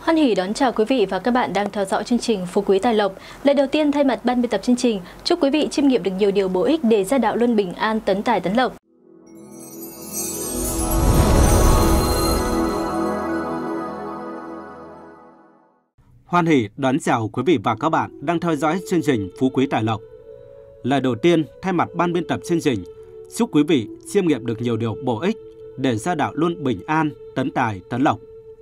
Hoan hỉ đón chào quý vị và các bạn đang theo dõi chương trình Phú Quý Tài Lộc. Lời đầu tiên thay mặt ban biên tập chương trình, chúc quý vị chiêm nghiệm được nhiều điều bổ ích để gia đạo luôn bình an, tấn tài tấn lộc. Hoan hỉ đón chào quý vị và các bạn đang theo dõi chương trình Phú Quý Tài Lộc. Lời đầu tiên thay mặt ban biên tập chương trình, chúc quý vị chiêm nghiệm được nhiều điều bổ ích để gia đạo luôn bình an, tấn tài tấn lộc.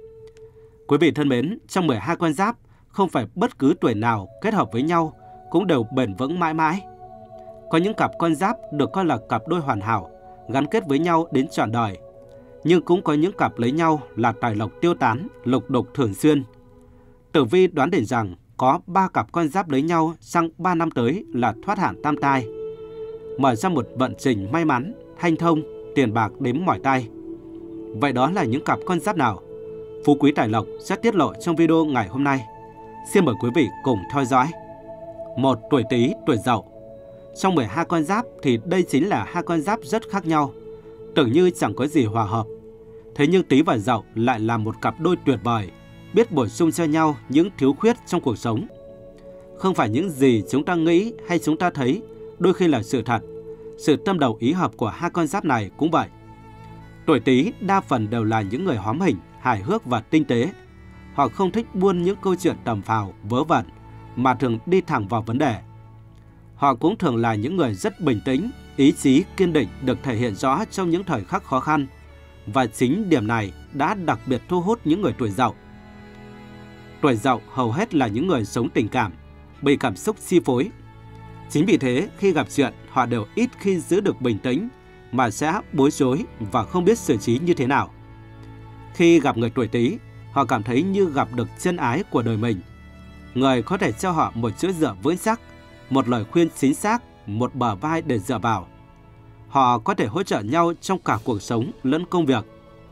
Quý vị thân mến, trong 12 con giáp, không phải bất cứ tuổi nào kết hợp với nhau cũng đều bền vững mãi mãi. Có những cặp con giáp được coi là cặp đôi hoàn hảo, gắn kết với nhau đến trọn đời. Nhưng cũng có những cặp lấy nhau là tài lộc tiêu tán, lục đục thường xuyên. Tử vi đoán định rằng có 3 cặp con giáp lấy nhau sang 3 năm tới là thoát hạn tam tai, mở ra một vận trình may mắn, hanh thông, tiền bạc đếm mỏi tay. Vậy đó là những cặp con giáp nào? Phú Quý Tài Lộc sẽ tiết lộ trong video ngày hôm nay. Xin mời quý vị cùng theo dõi. 1. Tuổi Tý, tuổi Dậu. Trong 12 con giáp thì đây chính là hai con giáp rất khác nhau, tưởng như chẳng có gì hòa hợp. Thế nhưng Tý và Dậu lại là một cặp đôi tuyệt vời, biết bổ sung cho nhau những thiếu khuyết trong cuộc sống. Không phải những gì chúng ta nghĩ hay chúng ta thấy đôi khi là sự thật. Sự tâm đầu ý hợp của hai con giáp này cũng vậy. Tuổi Tý đa phần đều là những người hóm hỉnh, hài hước và tinh tế. Họ không thích buôn những câu chuyện tầm phào, vớ vẩn, mà thường đi thẳng vào vấn đề. Họ cũng thường là những người rất bình tĩnh, ý chí kiên định được thể hiện rõ trong những thời khắc khó khăn. Và chính điểm này đã đặc biệt thu hút những người tuổi Dậu. Tuổi Dậu hầu hết là những người sống tình cảm, bị cảm xúc chi phối. Chính vì thế, khi gặp chuyện, họ đều ít khi giữ được bình tĩnh, mà sẽ bối rối và không biết xử trí như thế nào. Khi gặp người tuổi Tý, họ cảm thấy như gặp được chân ái của đời mình. Người có thể cho họ một chỗ dựa vững chắc, một lời khuyên chính xác, một bờ vai để dựa vào. Họ có thể hỗ trợ nhau trong cả cuộc sống lẫn công việc.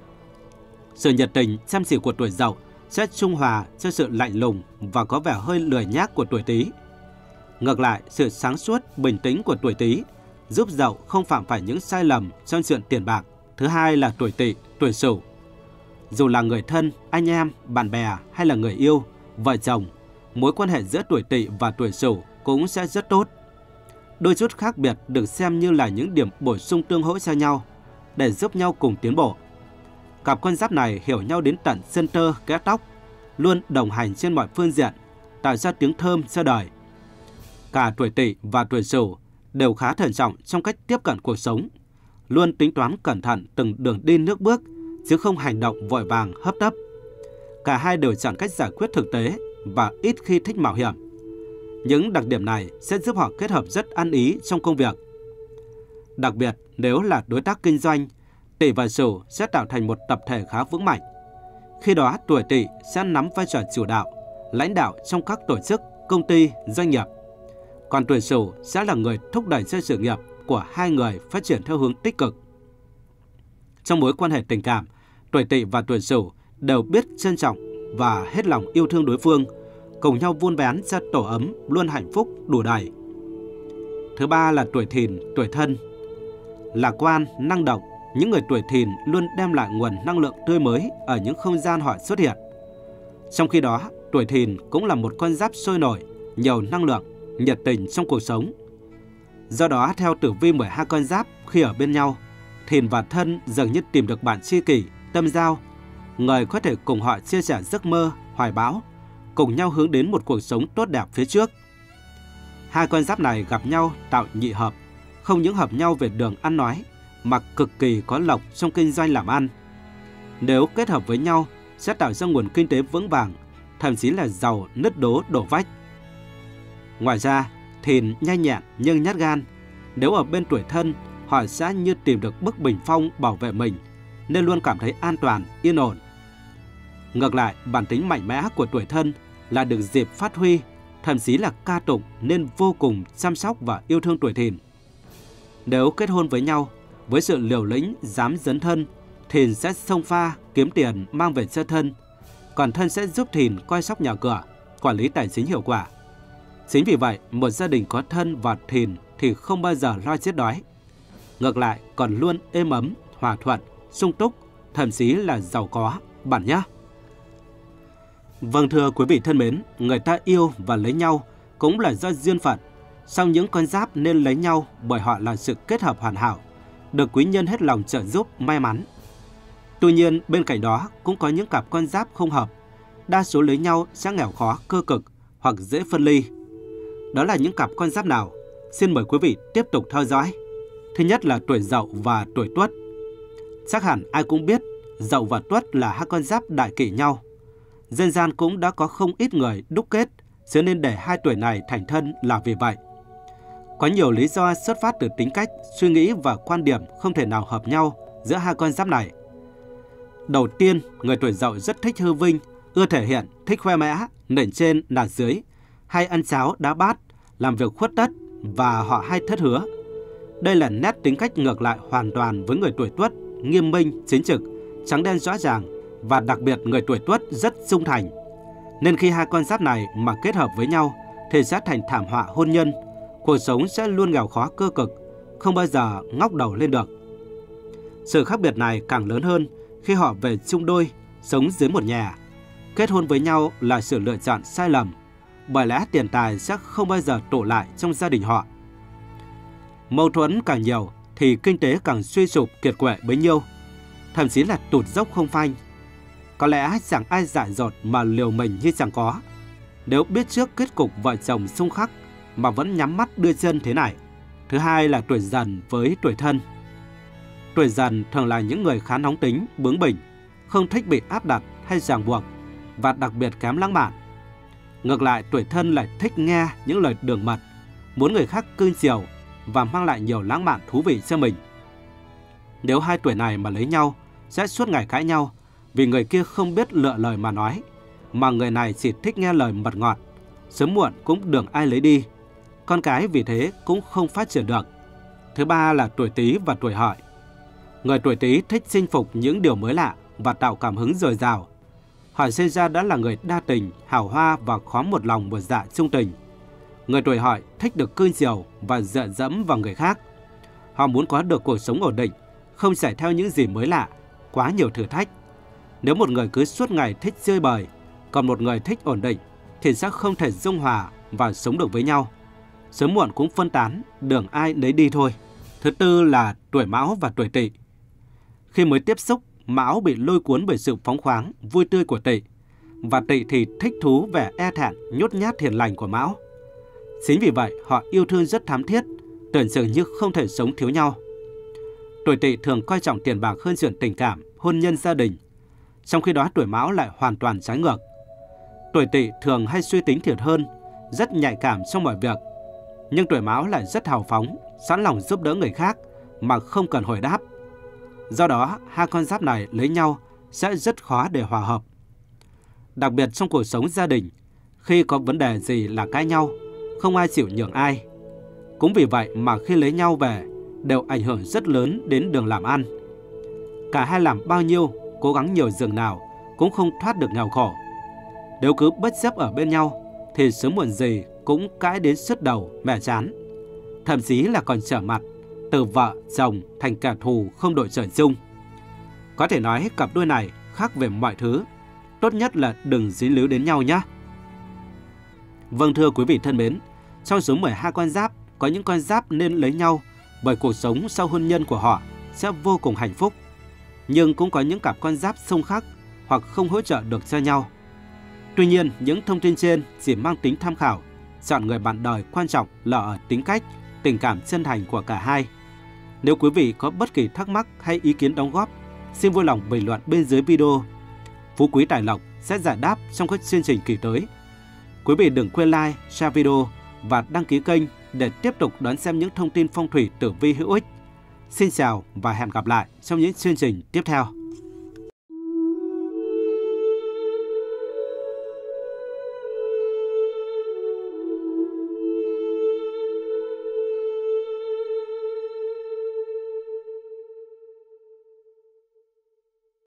Sự nhiệt tình, chăm chỉ của tuổi Dậu sẽ trung hòa cho sự lạnh lùng và có vẻ hơi lười nhác của tuổi Tý. Ngược lại, sự sáng suốt, bình tĩnh của tuổi Tý giúp Dậu không phạm phải những sai lầm trong chuyện tiền bạc. Thứ hai là tuổi Tỵ, tuổi Sửu. Dù là người thân, anh em, bạn bè hay là người yêu, vợ chồng, mối quan hệ giữa tuổi Tỵ và tuổi Sửu cũng sẽ rất tốt. Đôi chút khác biệt được xem như là những điểm bổ sung tương hỗ cho nhau để giúp nhau cùng tiến bộ. Cặp con giáp này hiểu nhau đến tận chân tơ, kẽ tóc, luôn đồng hành trên mọi phương diện, tạo ra tiếng thơm cho đời. Cả tuổi Tỵ và tuổi Sửu đều khá thận trọng trong cách tiếp cận cuộc sống, luôn tính toán cẩn thận từng đường đi nước bước, chứ không hành động vội vàng hấp tấp. Cả hai đều chọn cách giải quyết thực tế và ít khi thích mạo hiểm. Những đặc điểm này sẽ giúp họ kết hợp rất ăn ý trong công việc. Đặc biệt, nếu là đối tác kinh doanh, Tỵ và Sửu sẽ tạo thành một tập thể khá vững mạnh. Khi đó, tuổi Tỵ sẽ nắm vai trò chủ đạo, lãnh đạo trong các tổ chức, công ty, doanh nghiệp. Còn tuổi Sửu sẽ là người thúc đẩy cho sự nghiệp của hai người phát triển theo hướng tích cực. Trong mối quan hệ tình cảm, tuổi Tỵ và tuổi Sửu đều biết trân trọng và hết lòng yêu thương đối phương, cùng nhau vun vén cho tổ ấm luôn hạnh phúc đủ đầy. Thứ ba là tuổi Thìn, tuổi Thân. Lạc quan, năng động, những người tuổi Thìn luôn đem lại nguồn năng lượng tươi mới ở những không gian họ xuất hiện. Trong khi đó, tuổi Thìn cũng là một con giáp sôi nổi, nhiều năng lượng, nhiệt tình trong cuộc sống. Do đó, theo tử vi 12 con giáp, khi ở bên nhau, Thìn và Thân dường như tìm được bạn tri kỷ, tâm giao, người có thể cùng họ chia sẻ giấc mơ, hoài bão, cùng nhau hướng đến một cuộc sống tốt đẹp phía trước. Hai con giáp này gặp nhau tạo nhị hợp, không những hợp nhau về đường ăn nói, mà cực kỳ có lộc trong kinh doanh làm ăn. Nếu kết hợp với nhau, sẽ tạo ra nguồn kinh tế vững vàng, thậm chí là giàu nứt đố đổ vách. Ngoài ra, Thìn nhanh nhẹn nhưng nhát gan. Nếu ở bên tuổi Thân, họ sẽ như tìm được bức bình phong bảo vệ mình, nên luôn cảm thấy an toàn, yên ổn. Ngược lại, bản tính mạnh mẽ của tuổi Thân là được dịp phát huy, thậm chí là ca tụng, nên vô cùng chăm sóc và yêu thương tuổi Thìn. Nếu kết hôn với nhau, với sự liều lĩnh, dám dấn thân, Thìn sẽ xông pha, kiếm tiền mang về cho Thân, còn Thân sẽ giúp Thìn coi sóc nhà cửa, quản lý tài chính hiệu quả. Chính vì vậy, một gia đình có Thân và Thìn thì không bao giờ lo chết đói. Ngược lại, còn luôn êm ấm, hòa thuận, sung túc, thậm chí là giàu có, bạn nhé. Vâng, thưa quý vị thân mến, người ta yêu và lấy nhau cũng là do duyên phận. Song những con giáp nên lấy nhau bởi họ là sự kết hợp hoàn hảo, được quý nhân hết lòng trợ giúp may mắn. Tuy nhiên, bên cạnh đó cũng có những cặp con giáp không hợp. Đa số lấy nhau sẽ nghèo khó, cơ cực hoặc dễ phân ly. Đó là những cặp con giáp nào? Xin mời quý vị tiếp tục theo dõi. Thứ nhất là tuổi Dậu và tuổi Tuất. Chắc hẳn ai cũng biết Dậu và Tuất là hai con giáp đại kỵ nhau. Dân gian cũng đã có không ít người đúc kết, cho nên để hai tuổi này thành thân là vì vậy. Có nhiều lý do xuất phát từ tính cách, suy nghĩ và quan điểm không thể nào hợp nhau giữa hai con giáp này. Đầu tiên, người tuổi Dậu rất thích hư vinh, ưa thể hiện, thích khoe mẽ, nền trên nạt dưới, hay ăn cháo đá bát, làm việc khuất tất và họ hay thất hứa. Đây là nét tính cách ngược lại hoàn toàn với người tuổi Tuất, nghiêm minh, chính trực, trắng đen rõ ràng, và đặc biệt người tuổi Tuất rất trung thành. Nên khi hai con giáp này mà kết hợp với nhau thì sẽ thành thảm họa hôn nhân, cuộc sống sẽ luôn nghèo khó cơ cực, không bao giờ ngóc đầu lên được. Sự khác biệt này càng lớn hơn khi họ về chung đôi, sống dưới một nhà. Kết hôn với nhau là sự lựa chọn sai lầm, bởi lẽ tiền tài sẽ không bao giờ tụ lại trong gia đình họ. Mâu thuẫn càng nhiều thì kinh tế càng suy sụp kiệt quệ bấy nhiêu, thậm chí là tụt dốc không phanh. Có lẽ chẳng ai dại dột mà liều mình như chẳng có, nếu biết trước kết cục vợ chồng xung khắc mà vẫn nhắm mắt đưa chân thế này. Thứ hai là tuổi Dần với tuổi Thân. Tuổi Dần thường là những người khá nóng tính, bướng bỉnh, không thích bị áp đặt hay ràng buộc, và đặc biệt kém lãng mạn. Ngược lại, tuổi Thân lại thích nghe những lời đường mật, muốn người khác cưng chiều và mang lại nhiều lãng mạn thú vị cho mình. Nếu hai tuổi này mà lấy nhau, sẽ suốt ngày cãi nhau, vì người kia không biết lựa lời mà nói, mà người này chỉ thích nghe lời mật ngọt, sớm muộn cũng đừng ai lấy đi. Con cái vì thế cũng không phát triển được. Thứ ba là tuổi Tý và tuổi Hợi. Người tuổi Tý thích chinh phục những điều mới lạ và tạo cảm hứng dồi dào. Họ sinh ra đã là người đa tình, hào hoa và khó một lòng một dạ chung tình. Người tuổi Hợi thích được cưng chiều và dựa dẫm vào người khác. Họ muốn có được cuộc sống ổn định, không chạy theo những gì mới lạ, quá nhiều thử thách. Nếu một người cứ suốt ngày thích chơi bời, còn một người thích ổn định, thì sẽ không thể dung hòa và sống được với nhau. Sớm muộn cũng phân tán, đường ai nấy đi thôi. Thứ tư là tuổi Mão và tuổi Tỵ. Khi mới tiếp xúc, Mão bị lôi cuốn bởi sự phóng khoáng, vui tươi của Tỵ, và Tỵ thì thích thú vẻ e thẹn, nhút nhát hiền lành của Mão. Chính vì vậy, họ yêu thương rất thắm thiết, tưởng chừng như không thể sống thiếu nhau. Tuổi Tỵ thường coi trọng tiền bạc hơn chuyện tình cảm, hôn nhân gia đình. Trong khi đó tuổi Mão lại hoàn toàn trái ngược. Tuổi Tỵ thường hay suy tính thiệt hơn, rất nhạy cảm trong mọi việc. Nhưng tuổi Mão lại rất hào phóng, sẵn lòng giúp đỡ người khác mà không cần hồi đáp. Do đó, hai con giáp này lấy nhau sẽ rất khó để hòa hợp. Đặc biệt trong cuộc sống gia đình, khi có vấn đề gì là cãi nhau, không ai chịu nhường ai. Cũng vì vậy mà khi lấy nhau về, đều ảnh hưởng rất lớn đến đường làm ăn. Cả hai làm bao nhiêu, cố gắng nhiều dường nào cũng không thoát được nghèo khổ. Nếu cứ bất chấp ở bên nhau, thì sớm muộn gì cũng cãi đến sứt đầu, mẻ chán. Thậm chí là còn trở mặt, từ vợ, chồng thành kẻ thù không đội trời chung. Có thể nói cặp đôi này khác về mọi thứ. Tốt nhất là đừng dính líu đến nhau nhé. Vâng, thưa quý vị thân mến, trong số 12 con giáp, có những con giáp nên lấy nhau bởi cuộc sống sau hôn nhân của họ sẽ vô cùng hạnh phúc. Nhưng cũng có những cặp con giáp xung khắc hoặc không hỗ trợ được cho nhau. Tuy nhiên, những thông tin trên chỉ mang tính tham khảo. Chọn người bạn đời quan trọng là ở tính cách, tình cảm chân thành của cả hai. Nếu quý vị có bất kỳ thắc mắc hay ý kiến đóng góp, xin vui lòng bình luận bên dưới video. Phú Quý Tài Lộc sẽ giải đáp trong các chương trình kỳ tới. Quý vị đừng quên like, share video và đăng ký kênh để tiếp tục đón xem những thông tin phong thủy tử vi hữu ích. Xin chào và hẹn gặp lại trong những chương trình tiếp theo.